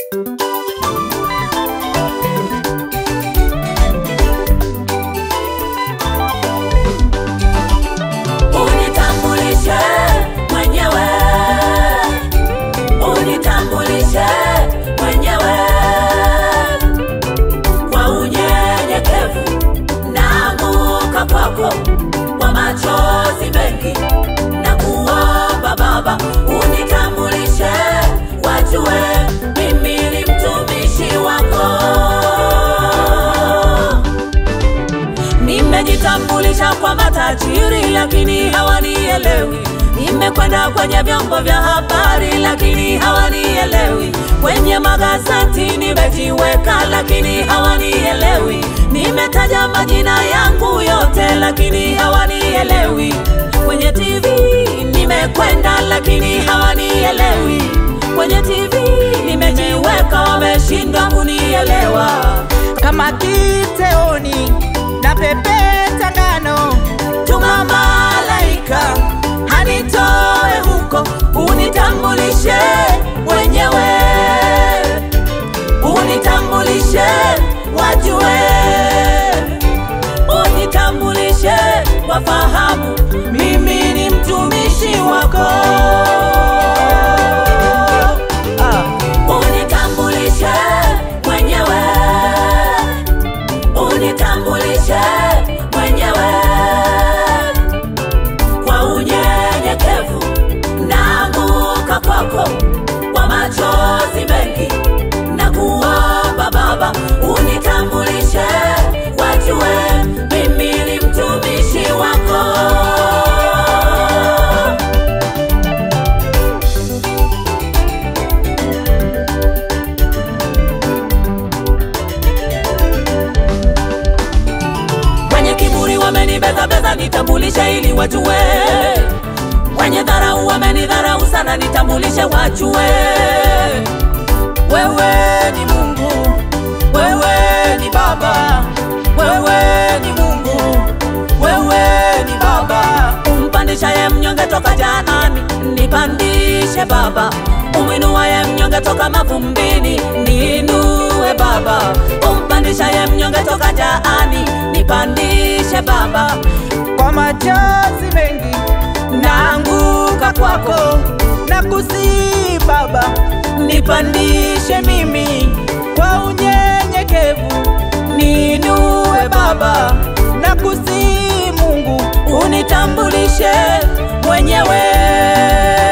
Unitambulishe mwenyewe, unitambulishe mwenyewe. Kwa unyenyekevu naanguka kwako, kwa machozi mengi na kuomba Baba, unitambulishe wajue mimi ni mtumishi wako. Nimejitambulisha kwa matajiri lakini hawanielewi. Nimekwenda kwenye vyombo vya habari lakini hawanielewi. Kwenye magazeti nimejiweka lakini hawanielewi. Nimetaja majina yangu yote lakini hawanielewi. Kwenye TV nimekwenda lakini hawanielewi. Kwenye TV nimejiweka, wameshindwa kunielewa. Kama Kiteoni na pepeta ngano, Tuma malaika hanitoe huko, unitambulishe mwenyewe, unitambulishe wajue, unitambulishe wafahamu mimi ni mtumishi wako. Unitambulishe mwenyewe, unitambulishe mwenyewe. Kwa unyenyekevu naanguka kwako, kwa machozi mengi na kuomba Baba, unitambulishe wajue mimi ni mtumishi wako. Kwenye kiburi wamenibeza, nitambulishe ili wajue. Kwenye dharau wamenidharau sana, nitambulishe wajue. Wewe ni Mungu, wewe ni Baba, wewe ni Mungu, wewe ni Baba. Umpandishaye mnyonge toka jahannami, nipandishe Baba. Umwinuaye mnyonge toka mavumbini, niinue Baba. Umpandishaye mnyonge toka jahannami, nipandishe Baba. kwa machozi mengi Naanguka kwako, na kusihi Baba, nipandishe mimi. kwa unyenyekevu Niinue Baba, na kusihi Mungu, unitambulishe mwenyewe.